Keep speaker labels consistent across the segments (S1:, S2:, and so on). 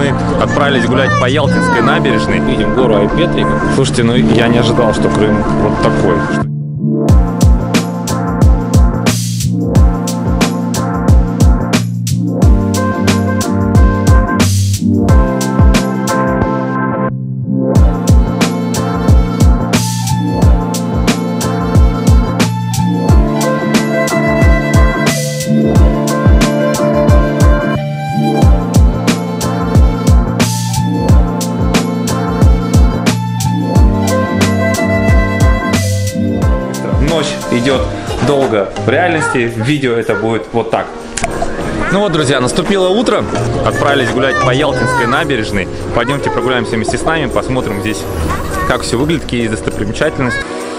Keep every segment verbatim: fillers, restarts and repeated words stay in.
S1: мы отправились гулять по Ялтинской набережной. Видим гору Айпетри. Слушайте, ну я не ожидал, что Крым вот такой. Ночь идет долго. В реальности в видео это будет вот так. Ну вот, друзья, наступило утро. Отправились гулять по Ялтинской набережной. Пойдемте прогуляемся вместе с нами, посмотрим здесь, как все выглядит, какие есть достопримечательности.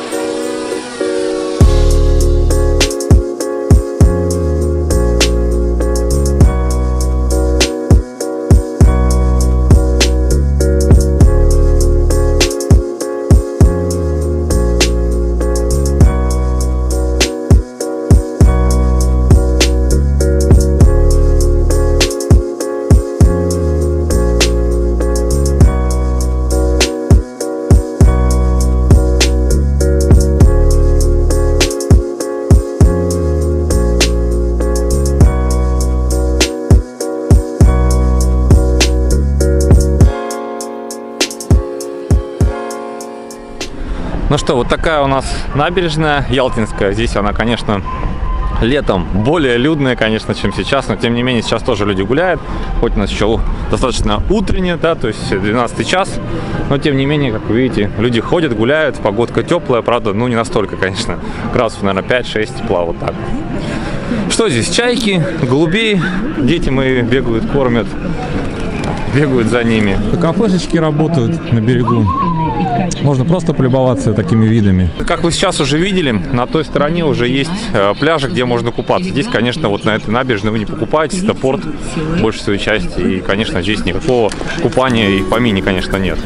S1: Ну что, вот такая у нас набережная Ялтинская. Здесь она, конечно, летом более людная, конечно, чем сейчас, но тем не менее сейчас тоже люди гуляют. Хоть у нас еще достаточно утреннее, да, то есть двенадцатый час, но тем не менее, как вы видите, люди ходят, гуляют, погодка теплая, правда, ну не настолько, конечно, градусов, наверное, пять-шесть тепла, вот так. Что здесь? Чайки, голубей, дети мои бегают, кормят, бегают за ними. Кафешечки работают на берегу. Можно просто полюбоваться такими видами. Как вы сейчас уже видели, на той стороне уже есть э, пляжи, где можно купаться. Здесь, конечно, вот на этой набережной вы не покупаетесь, это порт большей своей части. И, конечно, здесь никакого купания и в помине, конечно, нет.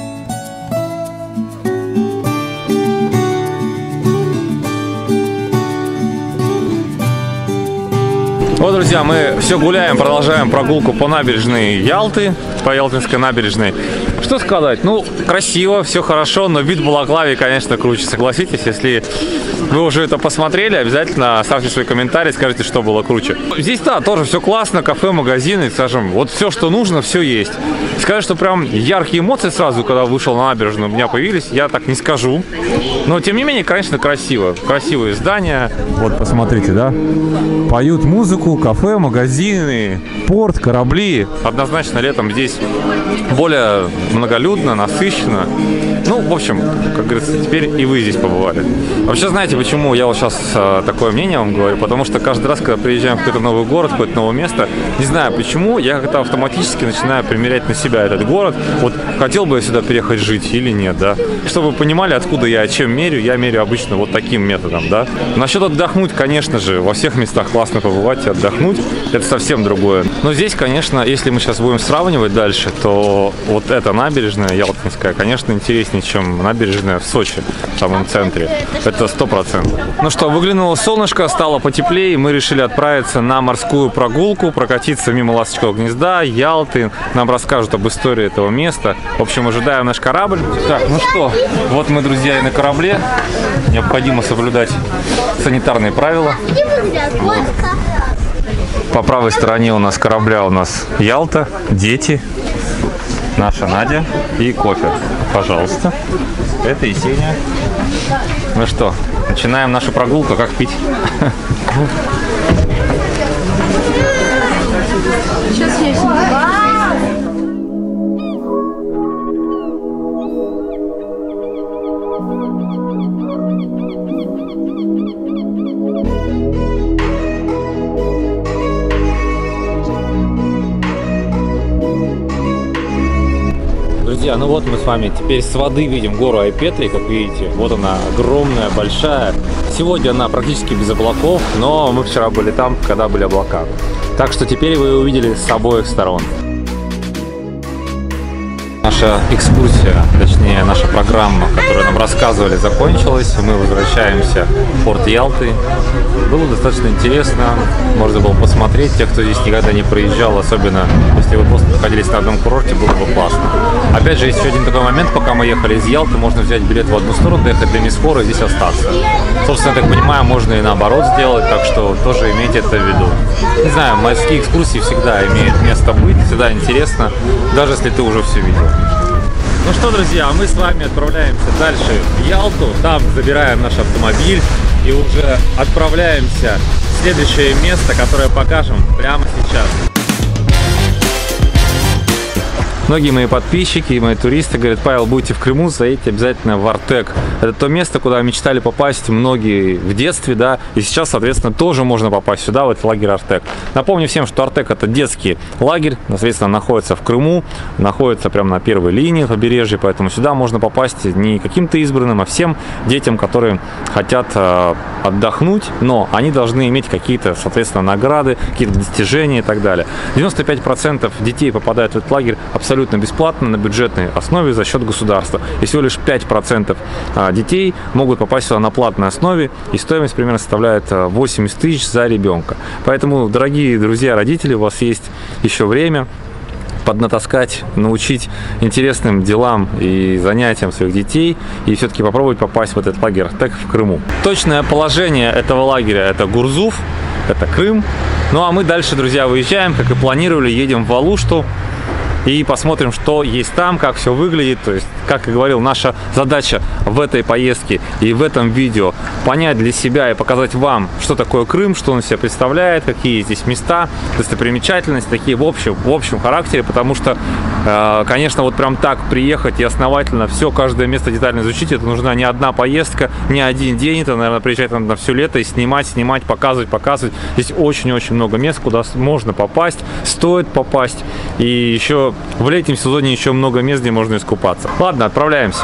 S1: Вот, друзья, мы все гуляем, продолжаем прогулку по набережной Ялты, по Ялтинской набережной. Что сказать? Ну, красиво, все хорошо, но вид Балаклавии, конечно, круче. Согласитесь, если вы уже это посмотрели, обязательно оставьте свой комментарий, скажите, что было круче. Здесь, да, тоже все классно, кафе, магазины, скажем, вот все, что нужно, все есть. Сказать, что прям яркие эмоции сразу, когда вышел на набережную, у меня появились, я так не скажу. Но, тем не менее, конечно, красиво. Красивые здания. Вот, посмотрите, да? Поют музыку, кафе, магазины, порт, корабли. Однозначно, летом здесь более многолюдно, насыщенно. Ну, в общем, как говорится, теперь и вы здесь побывали. Вообще, знаете, почему я вот сейчас а, такое мнение вам говорю? Потому что каждый раз, когда приезжаем в какой-то новый город, в какое-то новое место, не знаю почему, я как-то автоматически начинаю примерять на себя этот город. Вот хотел бы я сюда переехать жить или нет, да? Чтобы вы понимали, откуда я, чем мерю, я мерю обычно вот таким методом, да? Насчет отдохнуть, конечно же, во всех местах классно побывать и отдохнуть, это совсем другое. Но здесь, конечно, если мы сейчас будем сравнивать дальше, то вот эта набережная Ялтинская, конечно, интереснее, чем набережная в Сочи, в самом центре. Это сто процентов. Ну что, выглянуло солнышко, стало потеплее, и мы решили отправиться на морскую прогулку, прокатиться мимо Ласточкиного гнезда, Ялты. Нам расскажут об истории этого места. В общем, ожидаем наш корабль. Так, ну что, вот мы, друзья, и на корабле. Необходимо соблюдать санитарные правила. Вот. По правой стороне у нас корабля у нас Ялта, дети, наша Надя и кофе. Пожалуйста. Это Есения. Ну что, начинаем нашу прогулку. Как пить?
S2: Сейчас я снимаю.
S1: Друзья, ну вот мы с вами теперь с воды видим гору Айпетри, как видите. Вот она, огромная, большая. Сегодня она практически без облаков, но мы вчера были там, когда были облака. Так что теперь вы ее увидели с обоих сторон. Наша экскурсия, точнее сегодняшняя наша программа, которую нам рассказывали, закончилась. Мы возвращаемся в порт Ялты. Было достаточно интересно. Можно было посмотреть. Те, кто здесь никогда не проезжал, особенно если вы просто находились на одном курорте, было бы классно. Опять же, есть еще один такой момент. Пока мы ехали из Ялты, можно взять билет в одну сторону, доехать до Мисфора и здесь остаться. Собственно, я так понимаю, можно и наоборот сделать, так что тоже имейте это в виду. Не знаю, морские экскурсии всегда имеют место быть, всегда интересно, даже если ты уже все видел. Ну что, друзья, мы с вами отправляемся дальше в Ялту, там забираем наш автомобиль и уже отправляемся в следующее место, которое покажем прямо сейчас. Многие мои подписчики и мои туристы говорят: Павел, будете в Крыму, заедьте обязательно в Артек. Это то место, куда мечтали попасть многие в детстве, да, и сейчас, соответственно, тоже можно попасть сюда, в этот лагерь Артек. Напомню всем, что Артек — это детский лагерь, соответственно, находится в Крыму, находится прямо на первой линии побережья, поэтому сюда можно попасть не каким-то избранным, а всем детям, которые хотят э, отдохнуть, но они должны иметь какие-то, соответственно, награды, какие-то достижения и так далее. девяносто пять процентов детей попадают в этот лагерь абсолютно бесплатно на бюджетной основе за счет государства. И всего лишь пять процентов детей могут попасть сюда на платной основе, и стоимость примерно составляет восемьдесят тысяч за ребенка. Поэтому, дорогие друзья, родители, у вас есть еще время поднатаскать, научить интересным делам и занятиям своих детей и все-таки попробовать попасть в этот лагерь Артек в Крыму. Точное положение этого лагеря — это Гурзуф, это Крым. Ну а мы дальше, друзья, выезжаем, как и планировали, едем в Алушту и посмотрим, что есть там, как все выглядит. То есть, как и говорил, наша задача в этой поездке и в этом видео понять для себя и показать вам, что такое Крым, что он себя представляет, какие здесь места, достопримечательности, такие в общем, в общем характере, потому что, э, конечно, вот прям так приехать и основательно все, каждое место детально изучить, это нужна не одна поездка, не один день, это, наверное, приезжать надо на все лето и снимать, снимать, показывать, показывать. Здесь очень-очень много мест, куда можно попасть, стоит попасть, и еще в летнем сезоне еще много мест, где можно искупаться. Ладно, отправляемся.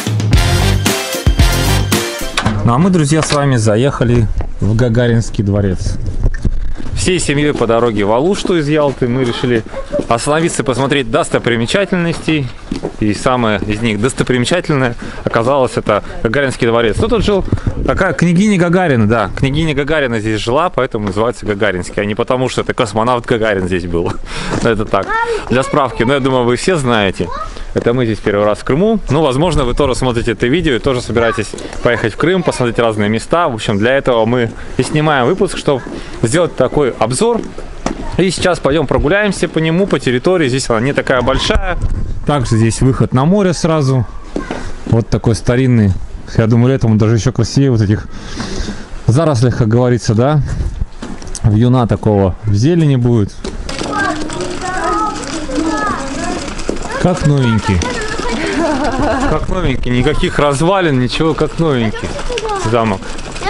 S1: Ну а мы, друзья, с вами заехали в Гагаринский дворец. Всей семьей по дороге в Алушту из Ялты мы решили остановиться и посмотреть достопримечательностей. И самое из них достопримечательное оказалось это Гагаринский дворец. Ну, тут жил такая княгиня Гагарина, да, княгиня Гагарина здесь жила, поэтому называется Гагаринский, а не потому, что это космонавт Гагарин здесь был. Это так, для справки. Но я думаю, вы все знаете. Это мы здесь первый раз в Крыму. Ну, возможно, вы тоже смотрите это видео и тоже собираетесь поехать в Крым, посмотреть разные места. В общем, для этого мы и снимаем выпуск, чтобы сделать такой обзор. И сейчас пойдем прогуляемся по нему, по территории. Здесь она не такая большая. Также здесь выход на море сразу. Вот такой старинный. Я думаю, летом даже еще красивее вот этих зарослях, как говорится, да. Вьюна такого в зелени будет. Как новенький. Как новенький. Никаких развалин, ничего, как новенький замок.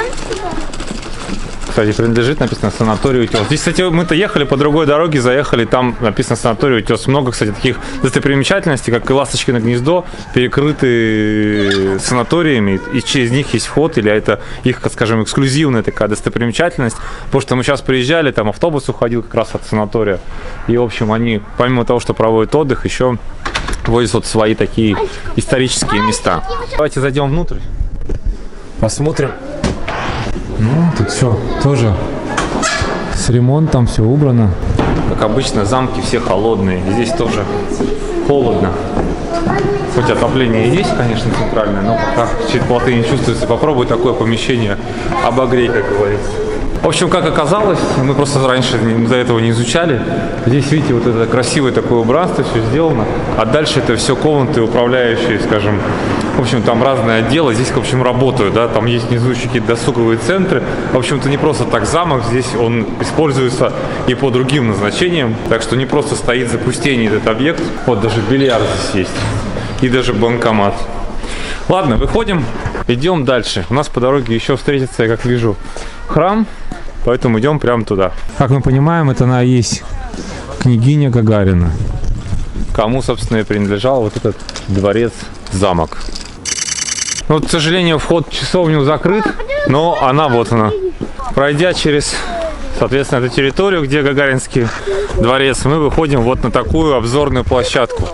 S1: Кстати, принадлежит, написано, санаторий Утес. Здесь, кстати, мы-то ехали по другой дороге, заехали, там написано санаторий Утес. Много, кстати, таких достопримечательностей, как и Ласточкино гнездо, перекрыты санаториями, и через них есть вход, или это их, скажем, эксклюзивная такая достопримечательность. Потому что мы сейчас приезжали, там автобус уходил как раз от санатория. И, в общем, они, помимо того, что проводят отдых, еще возят вот свои такие исторические места. Давайте зайдем внутрь, посмотрим. Ну, тут все тоже с ремонтом, все убрано. Как обычно, замки все холодные. Здесь тоже холодно. Хоть отопление и есть, конечно, центральное, но пока чуть плоты не чувствуется. Попробуй такое помещение обогрей, как говорится. В общем, как оказалось, мы просто раньше до этого не изучали. Здесь, видите, вот это красивое такое убранство, все сделано. А дальше это все комнаты, управляющие, скажем. В общем, там разные отделы. Здесь, в общем, работают, да. Там есть внизу какие-то досуговые центры. В общем-то, не просто так замок. Здесь он используется и по другим назначениям. Так что не просто стоит в запустении этот объект. Вот даже бильярд здесь есть. И даже банкомат. Ладно, выходим, идем дальше. У нас по дороге еще встретится, я как вижу, храм. Поэтому идем прямо туда. Как мы понимаем, это она и есть княгиня Гагарина. Кому, собственно, и принадлежал вот этот дворец-замок. Вот, к сожалению, вход в часовню закрыт, но она вот она. Пройдя через, соответственно, эту территорию, где Гагаринский дворец, мы выходим вот на такую обзорную площадку.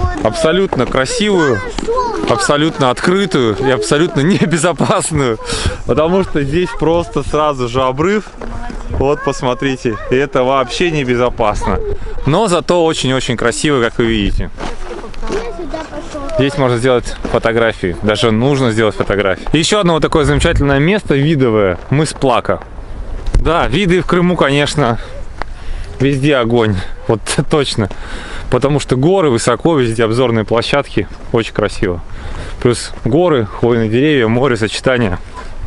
S1: абсолютно красивую, абсолютно открытую и абсолютно небезопасную, потому что здесь просто сразу же обрыв. Вот, посмотрите, и это вообще небезопасно, но зато очень-очень красиво, как вы видите. Здесь можно сделать фотографии, даже нужно сделать фотографии. Еще одно вот такое замечательное место видовое, мыс Плака. Да, виды в Крыму, конечно, везде огонь, вот точно. Потому что горы высоко, везде обзорные площадки, очень красиво. Плюс горы, хвойные деревья, море, сочетание.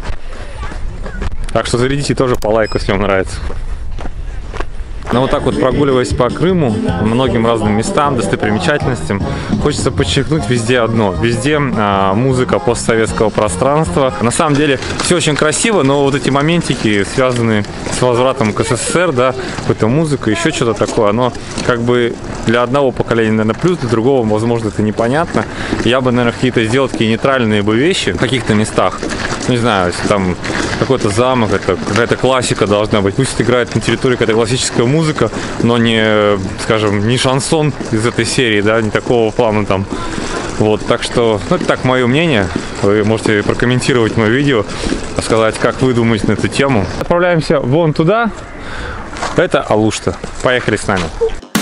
S1: Так что зарядите тоже по лайку, если вам нравится. Но вот так вот, прогуливаясь по Крыму, многим разным местам, достопримечательностям, хочется подчеркнуть везде одно. Везде а, музыка постсоветского пространства. На самом деле все очень красиво, но вот эти моментики, связанные с возвратом к СССР, да, какая-то музыка, еще что-то такое, оно как бы для одного поколения, наверное, плюс, для другого, возможно, это непонятно. Я бы, наверное, какие-то сделал такие нейтральные бы вещи в каких-то местах. Не знаю, если там какой-то замок, это какая-то классика должна быть. Пусть играет на территории какая-то классическая музыка, но не, скажем, не шансон из этой серии, да, не такого плана там. Вот, так что, ну, это так мое мнение. Вы можете прокомментировать мое видео, сказать, как вы думаете на эту тему. Отправляемся вон туда. Это Алушта. Поехали с нами.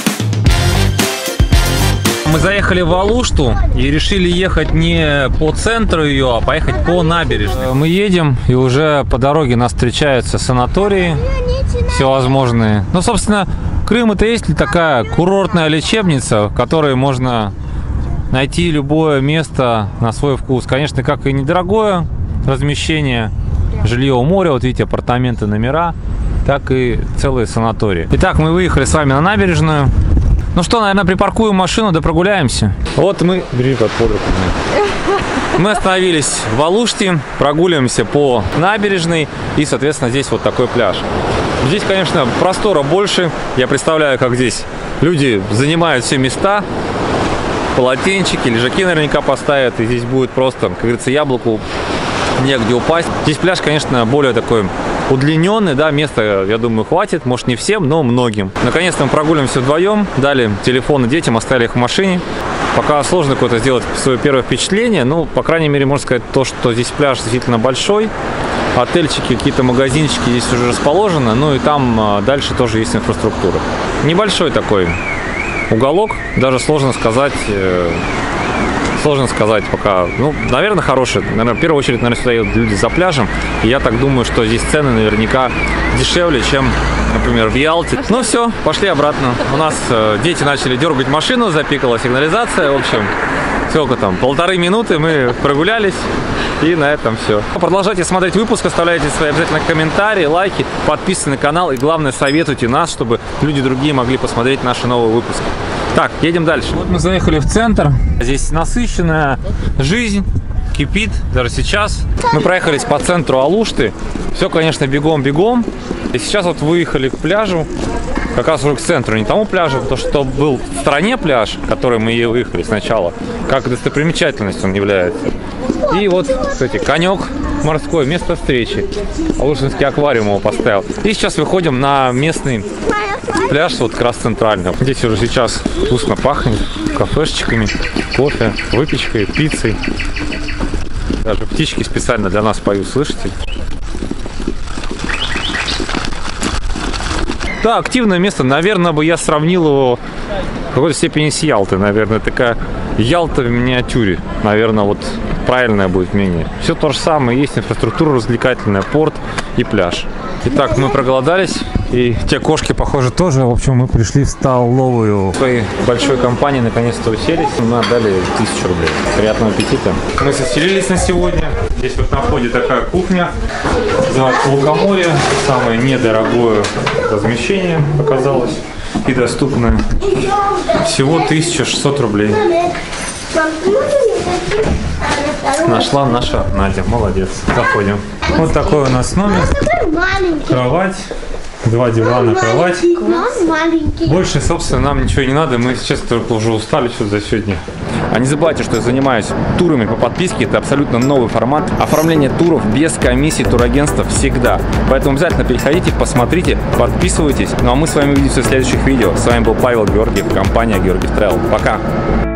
S1: Мы заехали в Алушту и решили ехать не по центру ее, а поехать по набережной. Мы едем, и уже по дороге нас встречаются санатории всевозможные. Ну, собственно, Крым — это есть ли такая курортная лечебница, в которой можно найти любое место на свой вкус. Конечно, как и недорогое размещение, жилье у моря, вот видите, апартаменты, номера, так и целые санатории. Итак, мы выехали с вами на набережную. Ну что, наверное, припаркуем машину, да прогуляемся. Вот мы... Бери под под руку. Мы остановились в Алуште, прогуливаемся по набережной, и, соответственно, здесь вот такой пляж. Здесь, конечно, простора больше. Я представляю, как здесь люди занимают все места. Полотенчики, лежаки наверняка поставят, и здесь будет просто, как говорится, яблоку негде упасть. Здесь пляж, конечно, более такой удлиненный, да, места, я думаю, хватит, может, не всем, но многим. Наконец-то мы прогуливаемся вдвоем, дали телефоны детям, оставили их в машине. Пока сложно какое-то сделать свое первое впечатление, но, по крайней мере, можно сказать то, что здесь пляж действительно большой. Отельчики, какие-то магазинчики здесь уже расположены, ну и там дальше тоже есть инфраструктура. Небольшой такой уголок, даже сложно сказать... Сложно сказать пока. Ну, наверное, хороший. Наверное, в первую очередь, наверное, сюда едут люди за пляжем. И я так думаю, что здесь цены наверняка дешевле, чем, например, в Ялте. Ну все, пошли обратно. У нас э, дети начали дергать машину, запикала сигнализация. В общем, сколько там, полторы минуты мы прогулялись. И на этом все. Продолжайте смотреть выпуск, оставляйте свои обязательно комментарии, лайки, подписывайтесь на канал. И главное, советуйте нас, чтобы люди другие могли посмотреть наши новые выпуски. Так, едем дальше. Вот мы заехали в центр. Здесь насыщенная жизнь, кипит даже сейчас. Мы проехались по центру Алушты. Все, конечно, бегом-бегом. И сейчас вот выехали к пляжу. Как раз уже к центру, не тому пляжу, потому что был в стороне пляж, который мы и выехали сначала. Как достопримечательность он является. И вот, кстати, конек морской, место встречи. Алушинский аквариум его поставил. И сейчас выходим на местный пляж, вот как раз центральный. Здесь уже сейчас вкусно пахнет кафешечками, кофе, выпечкой, пиццей. Даже птички специально для нас поют, слышите? Да, активное место. Наверное, бы я сравнил его в какой-то степени с Ялтой. Наверное, такая Ялта в миниатюре. Наверное, вот правильное будет мнение. Все то же самое. Есть инфраструктура развлекательная, порт и пляж. Итак, мы проголодались. И те кошки, похоже, тоже. В общем, мы пришли в столовую. В своей большой компании наконец-то уселись. Мы отдали тысячу рублей. Приятного аппетита. Мы заселились на сегодня. Здесь вот на входе такая кухня. Называется Лукоморье. Самое недорогое размещение оказалось. И доступное. Всего тысяча шестьсот рублей. Нашла наша Надя. Молодец. Заходим. Вот такой у нас номер. Кровать. Два дивана, кровать. Больше, собственно, нам ничего не надо. Мы сейчас только уже устали что за сегодня. А не забывайте, что я занимаюсь турами по подписке. Это абсолютно новый формат. Оформление туров без комиссии турагентства всегда. Поэтому обязательно переходите, посмотрите, подписывайтесь. Ну а мы с вами увидимся в следующих видео. С вами был Павел Георгиев, компания Георгиев Travel. Пока!